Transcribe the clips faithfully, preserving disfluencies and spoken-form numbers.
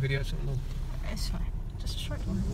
video or something? It's fine. Just a short one.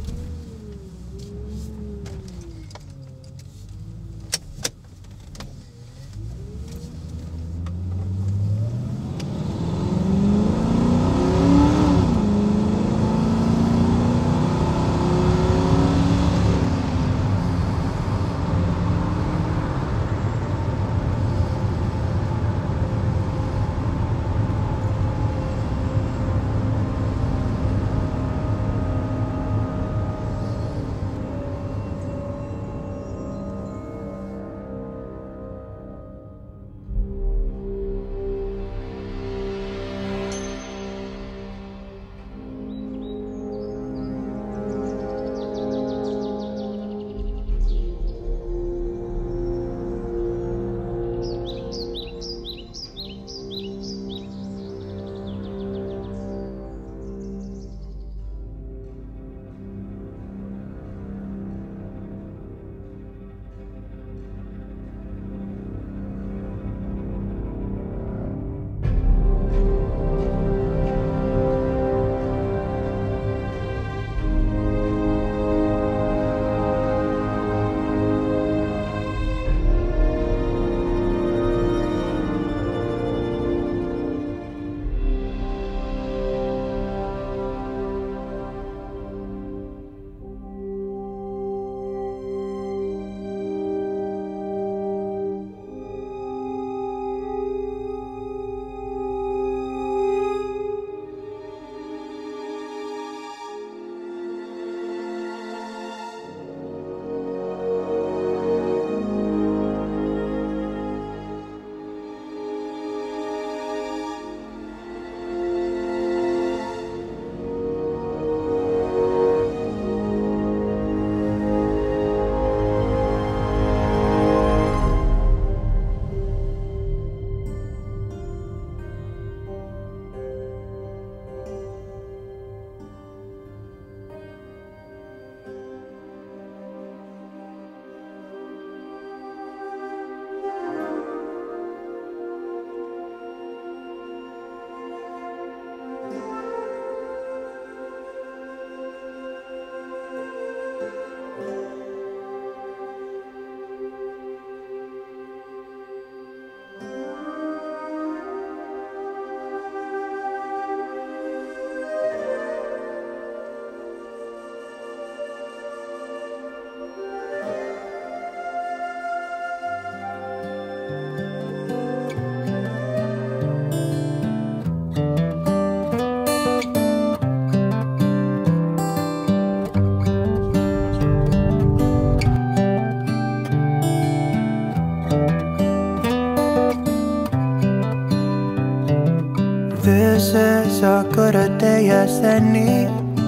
This is as good a day as any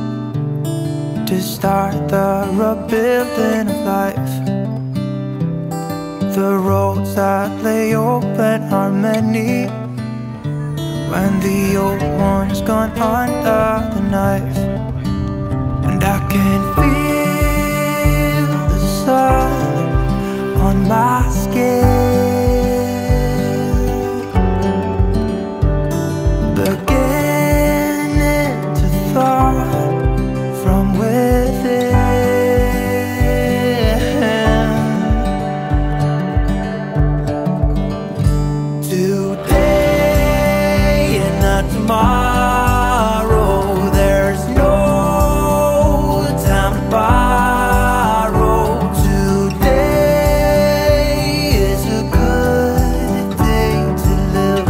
to start the rebuilding of life. The roads that lay open are many when the old one's gone under the knife. And I can feel the sun on my skin, beginning to thaw from within. Today and not tomorrow, there's no time to borrow. Today is a good day to live.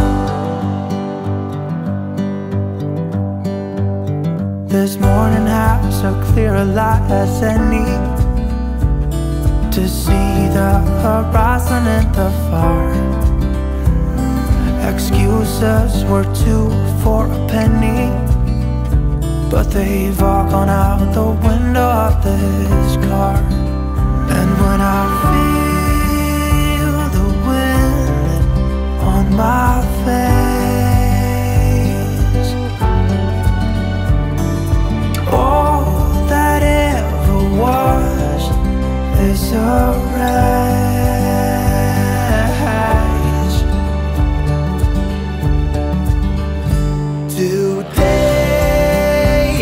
This morning has a clear light as any to see the horizon in the far. Excuses were two for a penny, but they've all gone out the window of this car. And when I feel the wind on my face, all that ever was is a wreck. Today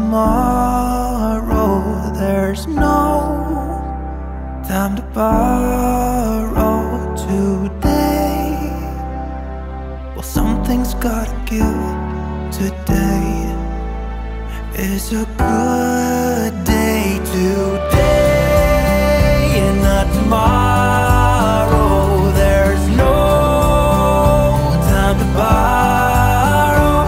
tomorrow. There's no time to borrow today. Well, something's gotta give. Today is a good day. Today and not tomorrow. There's no time to borrow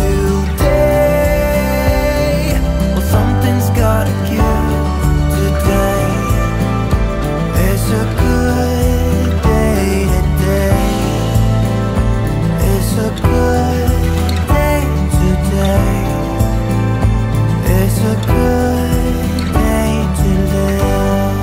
today. Well, something's gotta give. Today is a good day. Today is a good day. Today is a good day to live.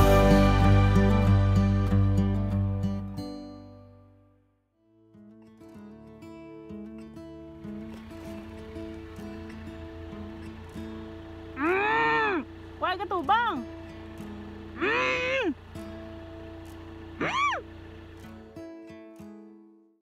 Mm! Why ka tubang?